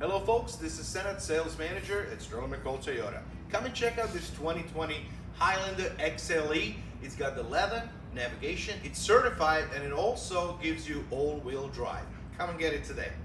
Hello folks, this is Senate Sales Manager at Sterling McCall Toyota. Come and check out this 2020 Highlander XLE. It's got the leather, navigation, it's certified, and it also gives you all-wheel drive. Come and get it today.